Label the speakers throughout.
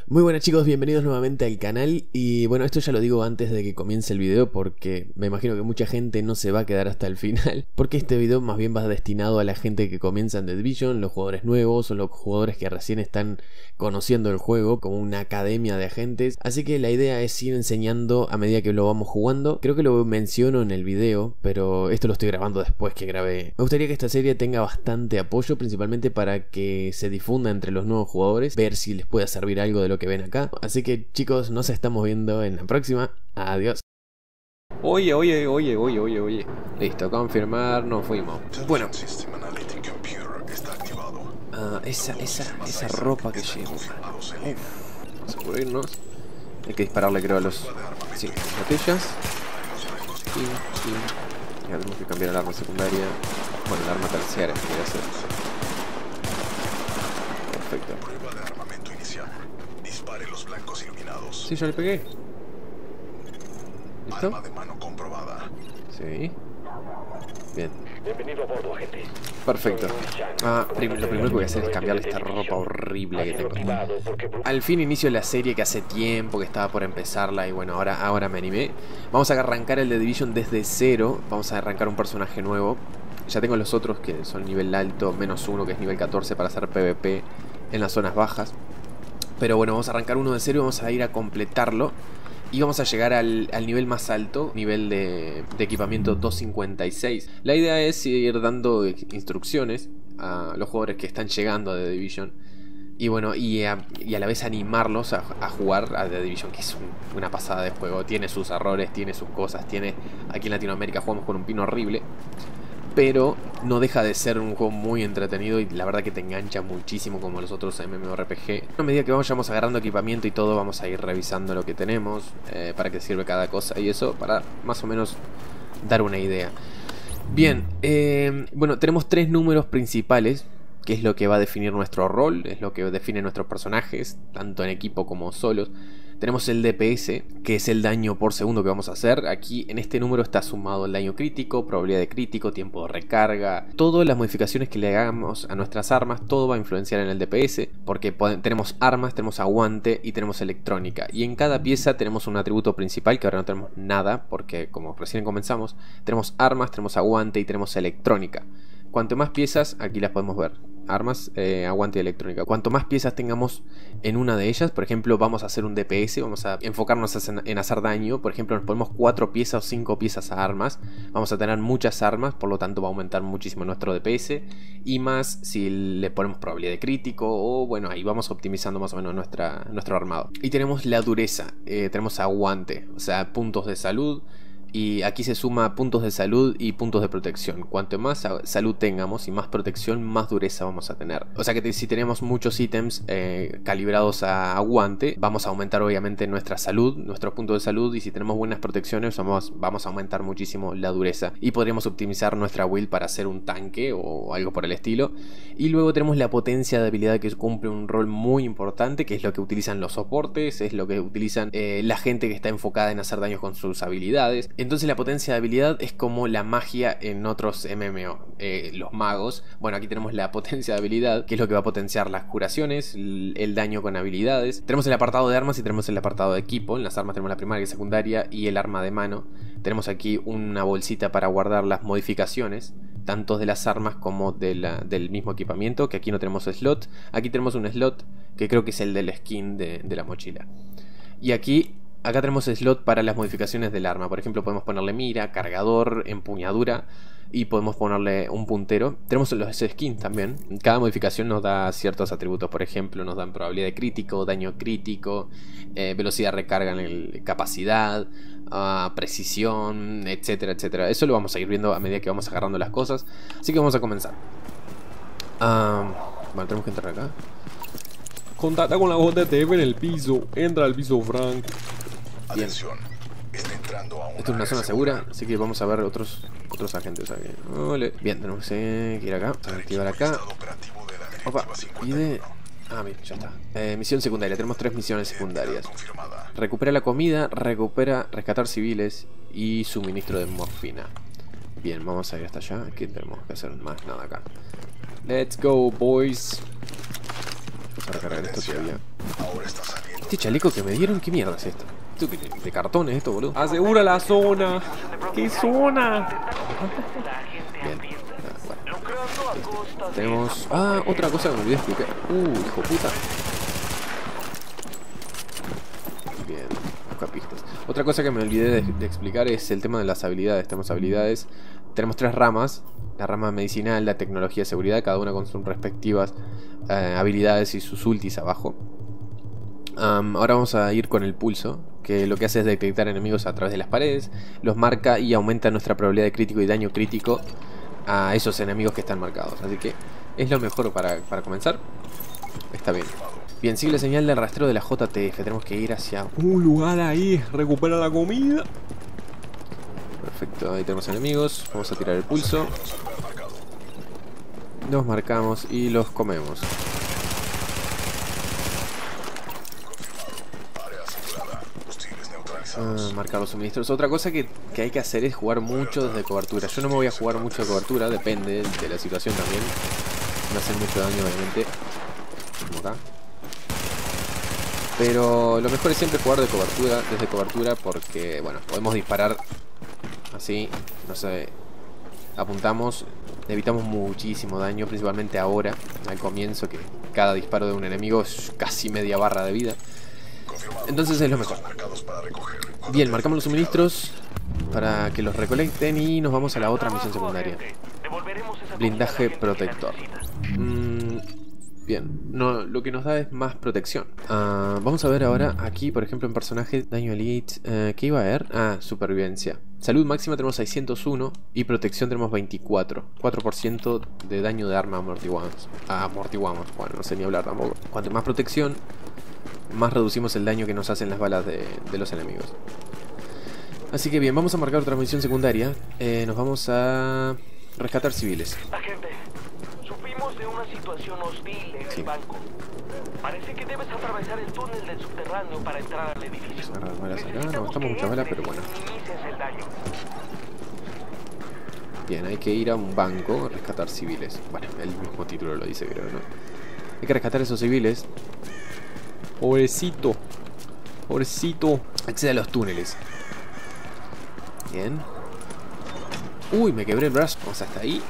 Speaker 1: Muy buenas chicos, bienvenidos nuevamente al canal. Y bueno, esto ya lo digo antes de que comience el video, porque me imagino que mucha gente no se va a quedar hasta el final, porque este video más bien va destinado a la gente que comienza en The Division, los jugadores nuevos o los jugadores que recién están conociendo el juego, como una academia de agentes. Así que la idea es ir enseñando a medida que lo vamos jugando. Creo que lo menciono en el video, pero esto lo estoy grabando después que grabé. Me gustaría que esta serie tenga bastante apoyo, principalmente para que se difunda entre los nuevos jugadores, ver si les puede servir algo de lo que ven acá. Así que chicos, nos estamos viendo en la próxima. Adiós. Oye. Listo, confirmar, nos fuimos. Bueno. Esa ropa que llevo. Vamos a cubrirnos. Hay que dispararle, creo, a los... Sí, botellas. Y ya tenemos que cambiar el arma secundaria. Bueno, el arma terciaria que voy a hacer. Perfecto. Sí, ya le pegué. ¿Listo?
Speaker 2: Arma de mano comprobada.
Speaker 1: Sí. Bien.
Speaker 3: Bienvenido a bordo, agente.
Speaker 1: Perfecto. Lo primero que voy a hacer es cambiarle esta ropa horrible que tengo. Al fin inicio la serie que hace tiempo que estaba por empezarla y bueno, ahora me animé. Vamos a arrancar el The Division desde cero. Vamos a arrancar un personaje nuevo. Ya tengo los otros que son nivel alto, -1 que es nivel 14 para hacer PvP en las zonas bajas. Pero bueno, vamos a arrancar uno de cero y vamos a ir a completarlo. Y vamos a llegar al nivel más alto, nivel de equipamiento 256. La idea es ir dando instrucciones a los jugadores que están llegando a The Division. Y bueno, y a la vez animarlos a jugar a The Division, que es una pasada de juego. Tiene sus errores, tiene sus cosas, aquí en Latinoamérica jugamos con un pin horrible, pero no deja de ser un juego muy entretenido y la verdad que te engancha muchísimo como los otros MMORPG. A medida que vayamos agarrando equipamiento y todo, vamos a ir revisando lo que tenemos, para qué sirve cada cosa y eso, para más o menos dar una idea. Bien, bueno, tenemos tres números principales, que es lo que va a definir nuestro rol, es lo que define nuestros personajes, tanto en equipo como solos. Tenemos el DPS, que es el daño por segundo que vamos a hacer. Aquí en este número está sumado el daño crítico, probabilidad de crítico, tiempo de recarga. Todas las modificaciones que le hagamos a nuestras armas, todo va a influenciar en el DPS, porque tenemos armas, tenemos aguante y tenemos electrónica. Y en cada pieza tenemos un atributo principal, que ahora no tenemos nada, porque como recién comenzamos, tenemos armas, tenemos aguante y tenemos electrónica. Cuanto más piezas, aquí las podemos ver. Armas, aguante y electrónica. Cuanto más piezas tengamos en una de ellas, por ejemplo, vamos a hacer un DPS, vamos a enfocarnos en hacer daño. Por ejemplo, nos ponemos 4 piezas o 5 piezas a armas. Vamos a tener muchas armas, por lo tanto va a aumentar muchísimo nuestro DPS. Y más si le ponemos probabilidad de crítico, o bueno, ahí vamos optimizando más o menos nuestro armado. Y tenemos la dureza, tenemos aguante, o sea, puntos de salud. Y aquí se suma puntos de salud y puntos de protección. Cuanto más salud tengamos y más protección, más dureza vamos a tener. O sea que si tenemos muchos ítems calibrados a aguante, vamos a aumentar obviamente nuestra salud, nuestros puntos de salud. Y si tenemos buenas protecciones, vamos a aumentar muchísimo la dureza. Y podríamos optimizar nuestra build para hacer un tanque o algo por el estilo. Y luego tenemos la potencia de habilidad, que cumple un rol muy importante, que es lo que utilizan los soportes, es lo que utilizan la gente que está enfocada en hacer daños con sus habilidades. Entonces la potencia de habilidad es como la magia en otros MMO, los magos. Bueno, aquí tenemos la potencia de habilidad, que es lo que va a potenciar las curaciones, el daño con habilidades. Tenemos el apartado de armas y tenemos el apartado de equipo. En las armas tenemos la primaria y secundaria y el arma de mano. Tenemos aquí una bolsita para guardar las modificaciones, tanto de las armas como del mismo equipamiento, que aquí no tenemos slot. Aquí tenemos un slot que creo que es el del skin de la mochila. Y acá tenemos slot para las modificaciones del arma. Por ejemplo, podemos ponerle mira, cargador, empuñadura y podemos ponerle un puntero. Tenemos los skins también. Cada modificación nos da ciertos atributos. Por ejemplo, nos dan probabilidad de crítico, daño crítico, velocidad de recarga, capacidad, precisión, etcétera, etcétera. Eso lo vamos a ir viendo a medida que vamos agarrando las cosas. Así que vamos a comenzar. Bueno, tenemos que entrar acá.
Speaker 4: Contacta con la JTF en el piso. Entra al piso, Frank.
Speaker 2: Atención, está entrando a una
Speaker 1: Esto es una zona segura, así que vamos a ver otros agentes aquí. Vale. Bien, tenemos que ir acá, a activar acá. Opa, y de... bien, ya está. Misión secundaria, tenemos 3 misiones secundarias. Recupera la comida, rescatar civiles y suministro de morfina. Bien, vamos a ir hasta allá. Aquí tenemos que hacer más nada acá. Let's go, boys. Vamos a recargar esto todavía.
Speaker 2: Ahora está saliendo
Speaker 1: Este chaleco que me dieron, ¿qué mierda es esto? ¿Esto qué, de cartón es esto, boludo?
Speaker 4: Asegura la zona. ¿Qué zona?
Speaker 1: Bien. Bueno. Tenemos... Ah, otra cosa que me olvidé de explicar. Hijo puta. Bien, busca pistas. Otra cosa que me olvidé de explicar es el tema de las habilidades. Tenemos habilidades. Tenemos 3 ramas. La rama medicinal, la tecnología de seguridad, cada una con sus respectivas habilidades y sus ultis abajo. Ahora vamos a ir con el pulso, que lo que hace es detectar enemigos a través de las paredes, los marca y aumenta nuestra probabilidad de crítico y daño crítico a esos enemigos que están marcados. Así que es lo mejor para comenzar. Está bien. Bien, sigue la señal del rastreo de la JTF. Tenemos que ir hacia
Speaker 4: un lugar ahí. Recupera la comida.
Speaker 1: Perfecto, ahí tenemos enemigos. Vamos a tirar el pulso. Los marcamos y los comemos. Marcar los suministros. Otra cosa que hay que hacer es jugar mucho desde cobertura. Yo no me voy a jugar mucho de cobertura, depende de la situación también. No hacen mucho daño, obviamente. Como acá. Pero lo mejor es siempre jugar desde cobertura, porque, bueno, podemos disparar así, no sé, apuntamos, evitamos muchísimo daño, principalmente ahora, al comienzo, que cada disparo de un enemigo es casi media barra de vida. Entonces es lo mejor. Bien, marcamos los suministros para que los recolecten y nos vamos a la otra misión secundaria. Blindaje protector. Bien, no, lo que nos da es más protección. Vamos a ver ahora aquí, por ejemplo, en personaje, daño elite. ¿Qué iba a haber? Supervivencia. Salud máxima tenemos 601 y protección tenemos 24. 4% de daño de arma amortiguamos. Bueno, no sé ni hablar tampoco. Cuanto más protección, más reducimos el daño que nos hacen las balas de los enemigos. Así que bien, vamos a marcar otra misión secundaria. Nos vamos a rescatar civiles.
Speaker 3: Agente, supimos de una situación hostil en el banco. Parece que debes atravesar el túnel del subterráneo para entrar al edificio.
Speaker 1: No gastamos muchas balas, pero bueno. Bien, hay que ir a un banco a rescatar civiles. Bueno, el mismo título lo dice, creo, ¿no? Hay que rescatar a esos civiles.
Speaker 4: Pobrecito. Pobrecito.
Speaker 1: Accede a los túneles. Bien. Uy, me quebré el brazo. Vamos hasta ahí.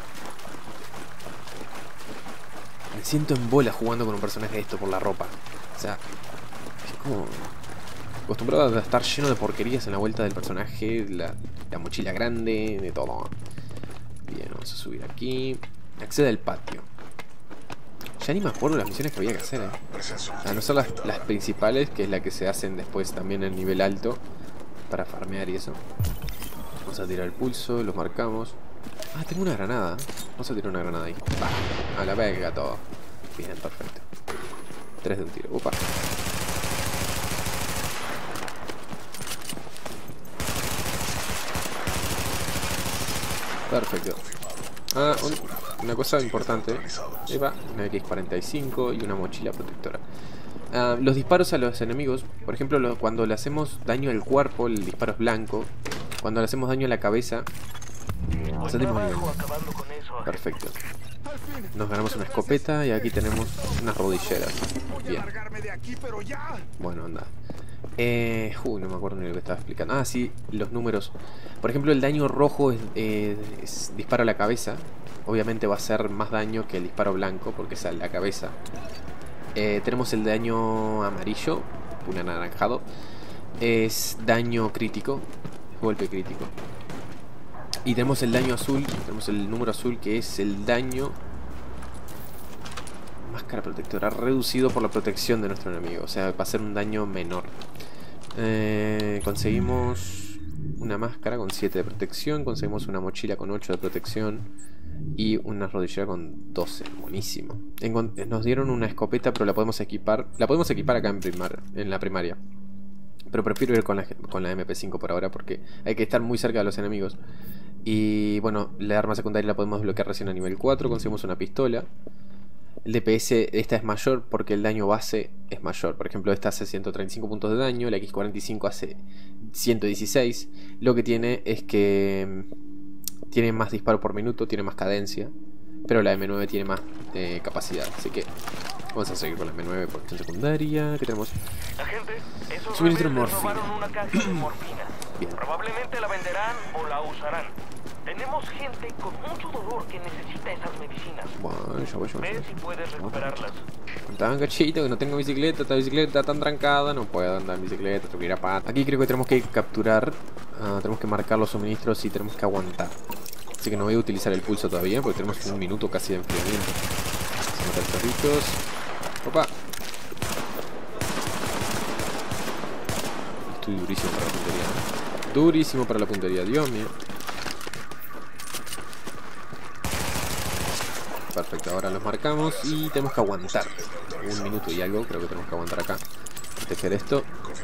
Speaker 1: Me siento en bola jugando con un personaje de esto por la ropa. O sea, es como acostumbrado a estar lleno de porquerías en la vuelta del personaje. La mochila grande, de todo. Bien, vamos a subir aquí. Accede al patio. Ya ni me acuerdo las misiones que había que hacer, A no ser las principales, que es la que se hacen después también en nivel alto, para farmear y eso. Vamos a tirar el pulso, lo marcamos. Tengo una granada. Vamos a tirar una granada ahí. A la verga todo. Bien, perfecto. 3 de un tiro. Upa. Perfecto. Una cosa importante. Ahí va, una X45 y una mochila protectora. Los disparos a los enemigos, por ejemplo, cuando le hacemos daño al cuerpo, el disparo es blanco. Cuando le hacemos daño a la cabeza, salimos nivel. Perfecto. Nos ganamos una escopeta y aquí tenemos unas rodilleras. Bien. Bueno, anda. No me acuerdo ni lo que estaba explicando. Sí, los números. Por ejemplo, el daño rojo es disparo a la cabeza. Obviamente va a ser más daño que el disparo blanco, porque es a la cabeza. Tenemos el daño amarillo, un anaranjado. Es daño crítico, golpe crítico. Y tenemos el daño azul, tenemos el número azul, que es el daño... Máscara protectora, reducido por la protección de nuestro enemigo. O sea, va a ser un daño menor. Conseguimos una máscara con 7 de protección. Conseguimos una mochila con 8 de protección. Y una rodillera con 12. Buenísimo. Nos dieron una escopeta, pero la podemos equipar. La podemos equipar acá en la primaria. Pero prefiero ir con la MP5 por ahora, porque hay que estar muy cerca de los enemigos. Y bueno, la arma secundaria la podemos desbloquear recién a nivel 4. Conseguimos una pistola. El DPS, esta es mayor porque el daño base es mayor. Por ejemplo, esta hace 135 puntos de daño. La X45 hace 116. Lo que tiene es que tiene más disparo por minuto, tiene más cadencia. pero la M9 tiene más capacidad, así que vamos a seguir con la M9 por acción secundaria. ¿Qué tenemos?
Speaker 3: Agente, esos
Speaker 1: Suministro de
Speaker 3: rebeldes
Speaker 1: morfina.
Speaker 3: robaron una caja de morfina.
Speaker 1: Bien.
Speaker 3: Probablemente la venderán o la usarán. Tenemos gente con mucho dolor que necesita esas medicinas.
Speaker 1: Bueno, yo voy.
Speaker 3: Ve si puedes recuperarlas.
Speaker 1: Tan cachito que no tengo bicicleta, esta bicicleta tan trancada, no puedo andar en bicicleta, tengo que ir a pata. Aquí creo que tenemos que capturar, tenemos que marcar los suministros y tenemos que aguantar. Así que no voy a utilizar el pulso todavía porque tenemos un minuto casi de enfriamiento. Vamos a matar perritos. Opa. Estoy durísimo para la puntería, ¿eh? Durísimo para la puntería, Dios mío. Perfecto, ahora los marcamos y tenemos que aguantar. Un minuto y algo, creo que tenemos que aguantar acá. Proteger esto.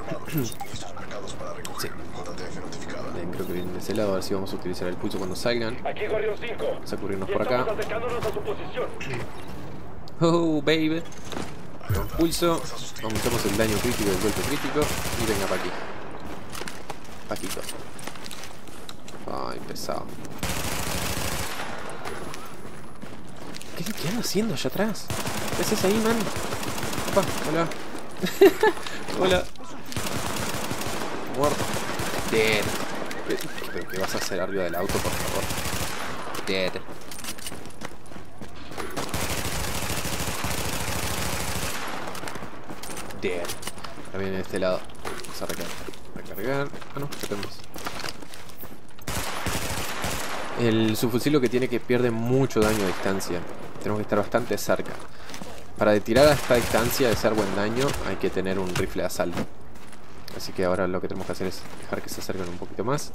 Speaker 1: Sí. Bien, creo que vienen de ese lado, a ver si vamos a utilizar el pulso cuando salgan.
Speaker 3: Aquí Guardián 5.
Speaker 1: Vamos a cubrirnos por acá.
Speaker 3: Acercándonos a su posición.
Speaker 1: Oh, baby. Con pulso. Aumentamos el daño crítico del golpe crítico. Y venga para aquí. Paquito. Ay, pesado. ¿Qué ando haciendo allá atrás? ¿Qué haces ahí, man? Opa, hola. Hola. Muerto. Dead. ¿Pero qué vas a hacer arriba del auto, por favor? Dead. Dead. También en este lado. Vamos a recargar. Ah, no, ya tenemos. El subfusil lo que tiene que pierde mucho daño a distancia. Tenemos que estar bastante cerca. Para tirar a esta distancia de ser buen daño hay que tener un rifle de asalto. Así que ahora lo que tenemos que hacer es dejar que se acerquen un poquito más.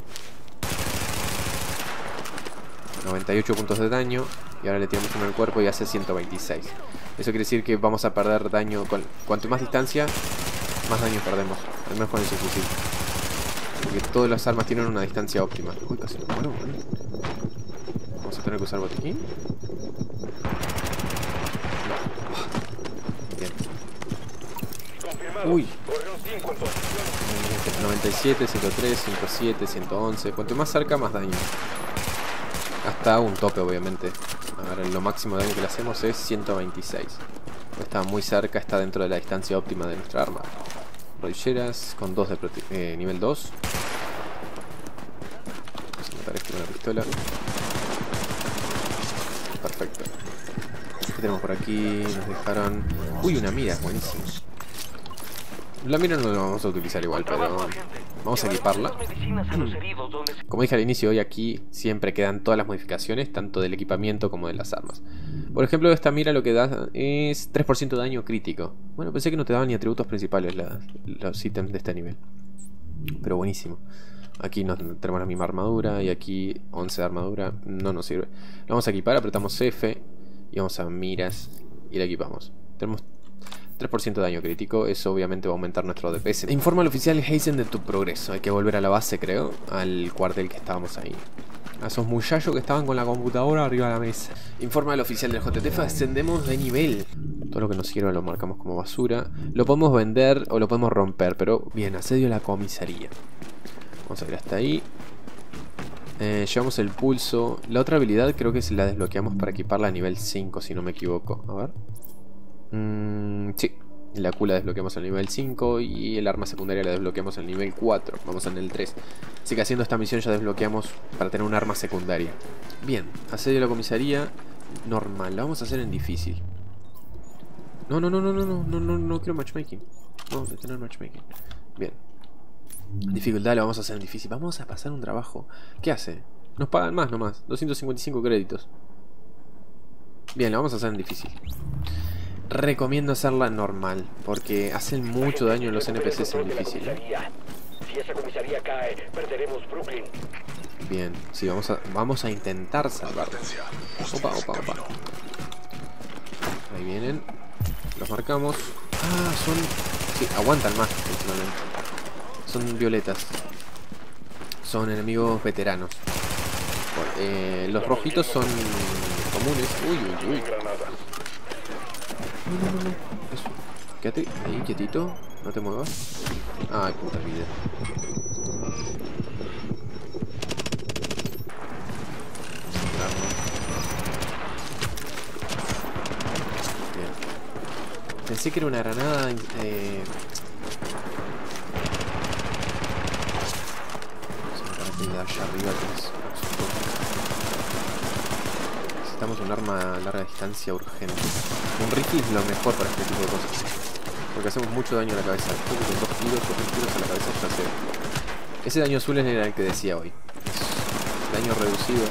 Speaker 1: 98 puntos de daño. Y ahora le tiramos uno al cuerpo y hace 126. Eso quiere decir que vamos a perder daño con... Cuanto más distancia, más daño perdemos. Al menos con el subfusil. Porque todas las armas tienen una distancia óptima. Uy, casi me muero, ¿eh? Vamos a tener que usar botiquín. Bien. Uy. 97, 103, 107, 111. Cuanto más cerca, más daño. Hasta un tope, obviamente. Ahora lo máximo de daño que le hacemos es 126. Está muy cerca, está dentro de la distancia óptima de nuestra arma. Rodilleras con 2 de nivel 2. Vamos a matar este con la pistola. Perfecto. ¿Qué tenemos por aquí? Nos dejaron... Uy, una mira, buenísimo. La mira no la vamos a utilizar igual, pero vamos a equiparla. Como dije al inicio, hoy aquí siempre quedan todas las modificaciones, tanto del equipamiento como de las armas. Por ejemplo, esta mira lo que da es 3% de daño crítico. Bueno, pensé que no te daban ni atributos principales los ítems de este nivel. Pero buenísimo. Aquí tenemos la misma armadura y aquí 11 de armadura. No nos sirve. Lo vamos a equipar, apretamos F y vamos a miras y la equipamos. Tenemos 3% de daño crítico, eso obviamente va a aumentar nuestro DPS. Informa al oficial Heisen de tu progreso. Hay que volver a la base, creo, al cuartel que estábamos ahí. A esos muchachos que estaban con la computadora arriba de la mesa. Informa al oficial del JTF, ascendemos de nivel. Todo lo que nos sirva lo marcamos como basura. Lo podemos vender o lo podemos romper, pero bien, asedio a la comisaría. Vamos a ir hasta ahí. Llevamos el pulso. La otra habilidad creo que la desbloqueamos para equiparla a nivel 5, si no me equivoco. A ver. Sí, la Q la desbloqueamos al nivel 5 y el arma secundaria la desbloqueamos al nivel 4. Vamos en el 3. Así que haciendo esta misión ya desbloqueamos para tener un arma secundaria. Bien, asedio a la comisaría. Normal, la vamos a hacer en difícil. No quiero matchmaking. Vamos a tener matchmaking. Bien. Dificultad la vamos a hacer en difícil. Vamos a pasar un trabajo. ¿Qué hace? Nos pagan más nomás. 255 créditos. Bien, la vamos a hacer en difícil. Recomiendo hacerla normal, porque hacen mucho daño los NPCs en difícil.
Speaker 3: Si esa comisaría cae, perderemos Brooklyn.
Speaker 1: Bien, sí, vamos a intentar salvarlo. Opa. Ahí vienen. Los marcamos. Ah, son... Sí, aguantan más, últimamente. Son violetas. Son enemigos veteranos. Los rojitos son comunes. Uy. No. Eso. Quédate ahí quietito. No te muevas. Ay, puta vida. Pensé que era una granada... Vamos a meter de allá arriba que es... Necesitamos un arma a larga distancia urgente. Un rifle es lo mejor para este tipo de cosas. Porque hacemos mucho daño a la cabeza. Creo que con 2 tiros o 3 tiros a la cabeza ya se... Ese daño azul era el que decía hoy. Es daño reducido.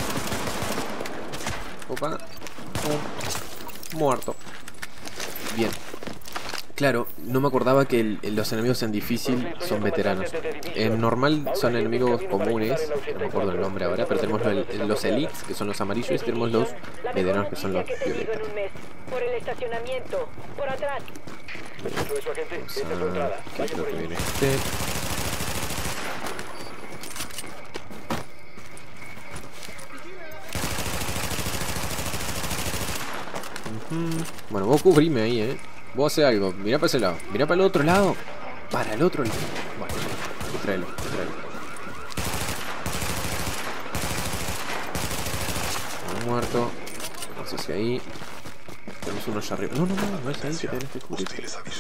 Speaker 1: Opa. Muerto. Bien. Claro, no me acordaba que los enemigos en difícil son veteranos. En normal son enemigos comunes, no me acuerdo el nombre ahora, pero tenemos los elites, que son los amarillos, y tenemos los veteranos, que son los violetas.
Speaker 5: Por el estacionamiento, por atrás.
Speaker 1: Vamos a... ¿Qué creo que viene este? Bueno, vos cubrime ahí, Vos haces algo. Mirá para ese lado. Mirá para el otro lado. Para el otro lado. Bueno, tráelo. Uno muerto. Vamos hacia ahí. Tenemos uno allá arriba. No es ahí que tenés que cubrir.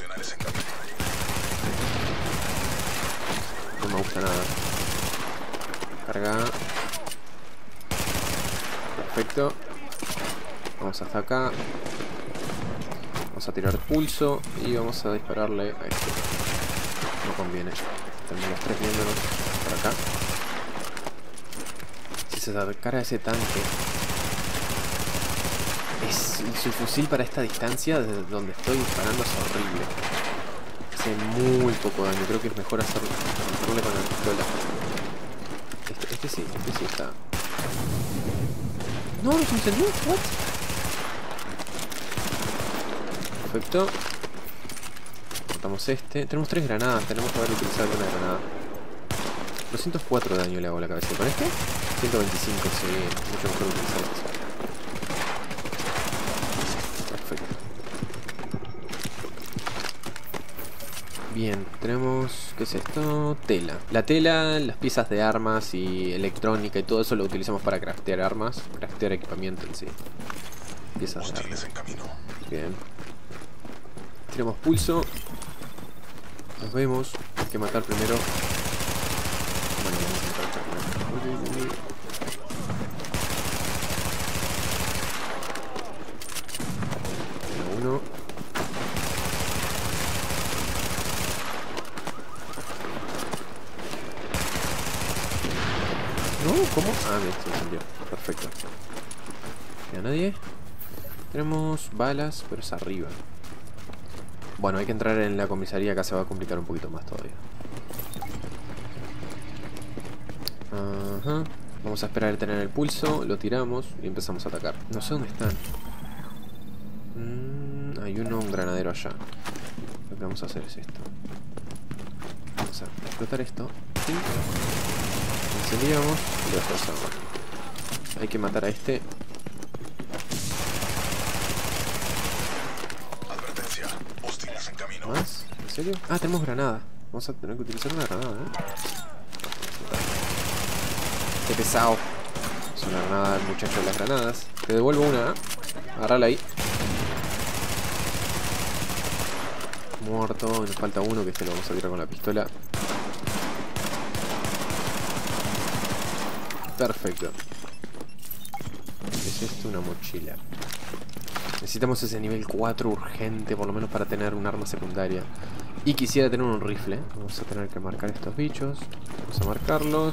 Speaker 1: No me gusta nada. Carga. Perfecto. Vamos hasta acá. Vamos a tirar pulso y vamos a dispararle a este. No conviene. Tenemos los 3 viéndonos por acá. Si se acercara a ese tanque... Su fusil para esta distancia, desde donde estoy disparando, es horrible. Hace muy poco daño. Creo que es mejor hacerle con la pistola. Este sí está... No, se encendió. What? Perfecto. Cortamos este. Tenemos 3 granadas. Tenemos que haber utilizado una granada. 204 de daño le hago a la cabeza. ¿Con este? 125, sí. Mucho mejor utilizar esto. Perfecto. Bien, tenemos... ¿Qué es esto? Tela. La tela, las piezas de armas y electrónica y todo eso lo utilizamos para craftear armas. Craftear equipamiento en sí. Piezas de armas. Bien. Tenemos pulso. Nos vemos. Hay que matar primero. Bueno, vamos a matar primero. Uno. No, ¿cómo? Ah, me se encendió. Perfecto. ¿Y a nadie? Tenemos balas, pero es arriba. Bueno, hay que entrar en la comisaría. Acá se va a complicar un poquito más todavía. Ajá. Vamos a esperar a tener el pulso. Lo tiramos y empezamos a atacar. No sé dónde están. Hay un granadero allá. Lo que vamos a hacer es esto. Vamos a explotar esto. ¿Sí? Incendiamos y lo destrozamos. Hay que matar a este. ¿Más? ¿En serio? Ah, tenemos granada. Vamos a tener que utilizar una granada, Qué pesado. Es una granada, muchacho, de las granadas. Te devuelvo una, Agarrala ahí. Muerto. Nos falta uno, que este lo vamos a tirar con la pistola. Perfecto. ¿Qué es esto? Una mochila. Necesitamos ese nivel 4 urgente, por lo menos para tener un arma secundaria. Y quisiera tener un rifle. Vamos a tener que marcar estos bichos. Vamos a marcarlos.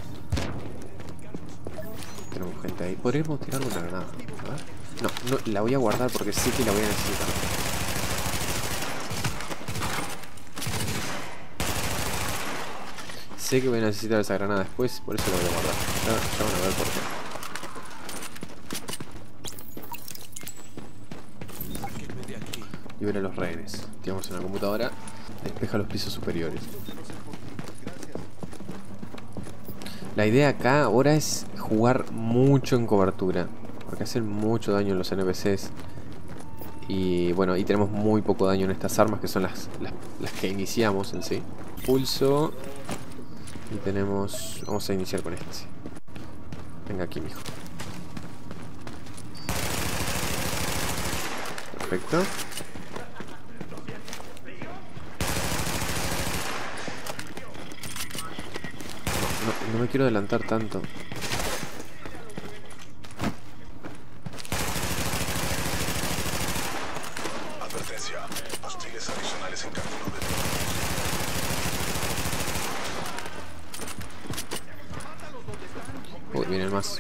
Speaker 1: Tenemos gente ahí. Podríamos tirarle una granada. A ver. No, la voy a guardar porque sé que la voy a necesitar. Sé que voy a necesitar esa granada después, por eso la voy a guardar. Ya van a ver por qué. Libera a los rehenes. Tiramos en la computadora. Despeja los pisos superiores. La idea acá ahora es jugar mucho en cobertura, porque hacen mucho daño en los NPCs. Y bueno, ahí tenemos muy poco daño en estas armas, que son las que iniciamos en sí. Pulso. Y tenemos... Vamos a iniciar con este. Venga aquí, mijo. Perfecto. No me quiero adelantar tanto.
Speaker 2: Advertencia. Hostiles adicionales en camino de...
Speaker 1: Uy, vienen más.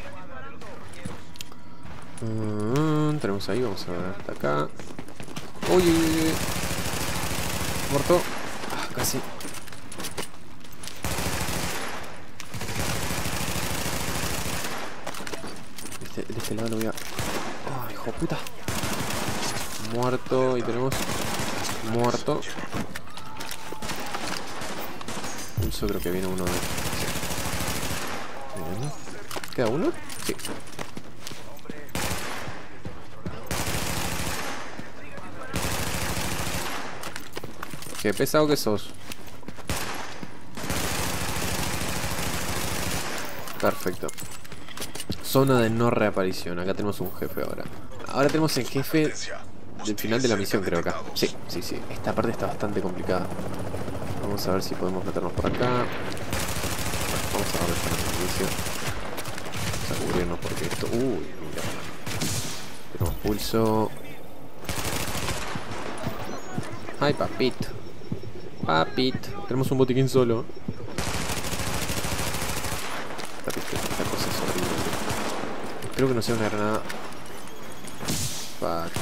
Speaker 1: Tenemos ahí, vamos a ver hasta acá. Uy, uy, uy. Muerto. Ah, casi. De este lado lo voy a... ¡Oh, hijo de puta! Muerto. Y tenemos... Muerto. Pulso, creo que viene uno de... Bien. ¿Queda uno? Sí. Qué pesado que sos. Perfecto. Zona de no reaparición. Acá tenemos un jefe ahora. Ahora tenemos el jefe del final de la misión, creo acá. Sí, sí, sí. Esta parte está bastante complicada. Vamos a ver si podemos meternos por acá. Vamos a ver el inicio. Vamos a cubrirnos porque esto... Uy, mira. Tenemos pulso. Ay, papito. Papito. Tenemos un botiquín solo. Esta cosa es horrible. Espero que no sea una granada. Fuck.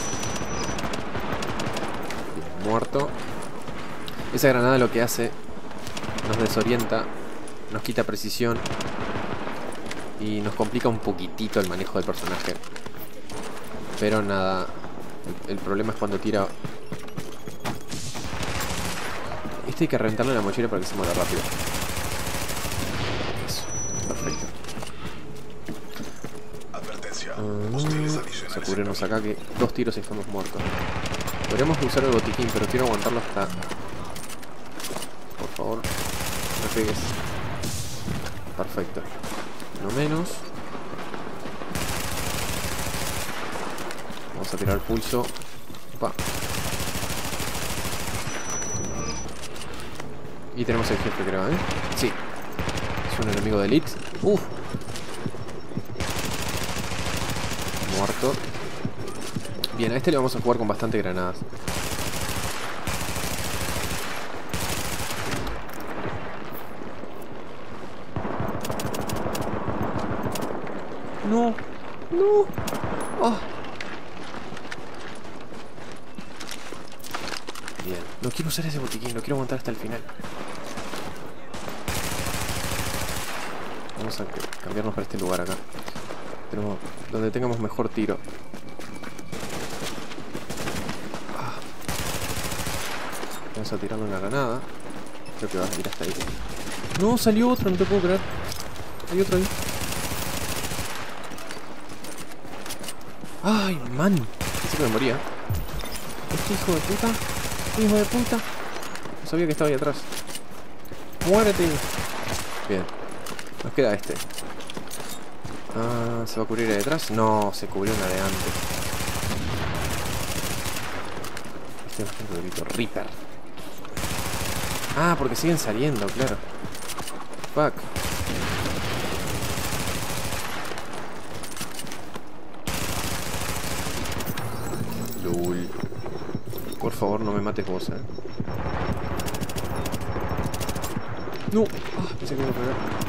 Speaker 1: Bien, muerto. Esa granada lo que hace, nos desorienta, nos quita precisión y nos complica un poquitito el manejo del personaje. Pero nada, el problema es cuando tira... Este hay que reventarle la mochila para que se muera rápido. Eso, perfecto. Vamos a cubrirnos acá que 2 tiros y estamos muertos. Podríamos usar el botiquín, pero quiero aguantarlo hasta... Por favor, no me pegues. Perfecto. No menos. Vamos a tirar el pulso. Opa. Y tenemos el jefe, creo, ¿eh? Sí. Es un enemigo de Elite. Uf. Muerto. Bien, a este le vamos a jugar con bastante granadas. No. No. Oh. Bien. No quiero usar ese botiquín, lo quiero aguantar hasta el final. Vamos a cambiarnos para este lugar acá. Pero donde tengamos mejor tiro. Vamos a tirarle una granada. Creo que va a ir hasta ahí. No, salió otro, no te puedo creer. Hay otro ahí. Ay, man. Pensé que me moría. Este hijo de puta. Hijo de puta. No sabía que estaba ahí atrás. ¡Muérete! Bien. Nos queda este. Ah, ¿se va a cubrir ahí detrás? No, se cubrió una de antes. Este es bastante delito. Reaper. Ah, porque siguen saliendo, claro. Fuck. Lul. Por favor, no me mates vos, No. Ah, pensé que me iba a pegar.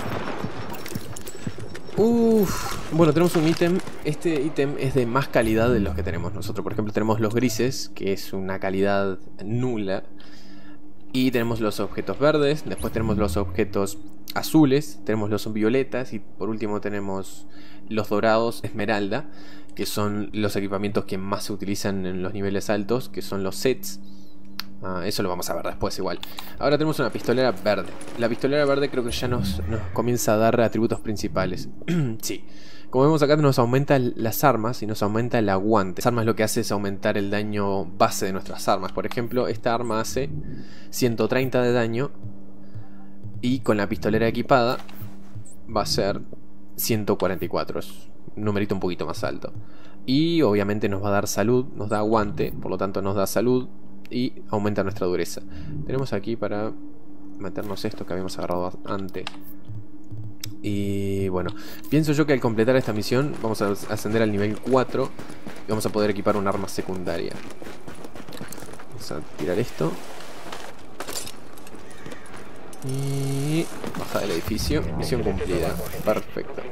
Speaker 1: Bueno, tenemos un ítem. Este ítem es de más calidad de los que tenemos nosotros. Por ejemplo, tenemos los grises, que es una calidad nula. Y tenemos los objetos verdes. Después tenemos los objetos azules. Tenemos los violetas. Y por último tenemos los dorados esmeralda, que son los equipamientos que más se utilizan en los niveles altos, que son los sets. Eso lo vamos a ver después igual. Ahora tenemos una pistolera verde. La pistolera verde creo que ya nos comienza a dar atributos principales. Sí. Como vemos acá nos aumenta las armas y nos aumenta el aguante. Las armas lo que hace es aumentar el daño base de nuestras armas. Por ejemplo, esta arma hace 130 de daño. Y con la pistolera equipada va a ser 144. Es un numerito un poquito más alto. Y obviamente nos va a dar salud, nos da aguante. Por lo tanto nos da salud y aumenta nuestra dureza. Tenemos aquí para meternos esto que habíamos agarrado antes. Y bueno, pienso yo que al completar esta misión vamos a ascender al nivel 4 y vamos a poder equipar un arma secundaria. Vamos a tirar esto. Y baja del edificio. Misión cumplida. Perfecto.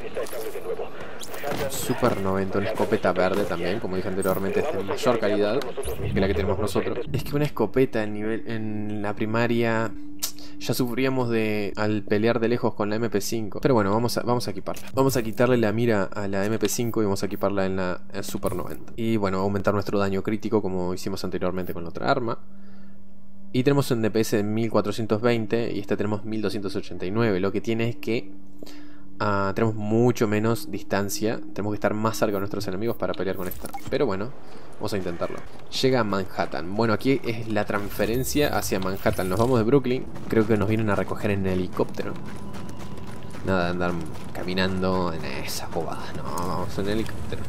Speaker 1: Super 90, una escopeta verde también, como dije anteriormente, es de mayor calidad que la que tenemos nosotros. Es que una escopeta en la primaria ya sufríamos al pelear de lejos con la MP5. Pero bueno, vamos a equiparla. Vamos a quitarle la mira a la MP5 y vamos a equiparla en la Super 90. Y bueno, aumentar nuestro daño crítico como hicimos anteriormente con la otra arma. Y tenemos un DPS de 1420 y esta tenemos 1289. Lo que tiene es que tenemos mucho menos distancia. Tenemos que estar más cerca de nuestros enemigos para pelear con esta. Pero bueno, vamos a intentarlo. Llega a Manhattan. Bueno, aquí es la transferencia hacia Manhattan. Nos vamos de Brooklyn. Creo que nos vienen a recoger en helicóptero. Nada de andar caminando en esas bobadas. No, vamos en helicóptero.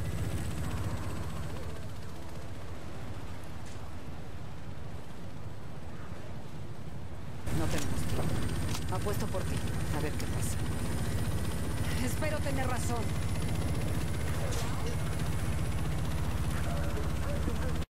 Speaker 6: No tenemos tiempo. Apuesto por ti. A ver qué pasa. Espero tener razón.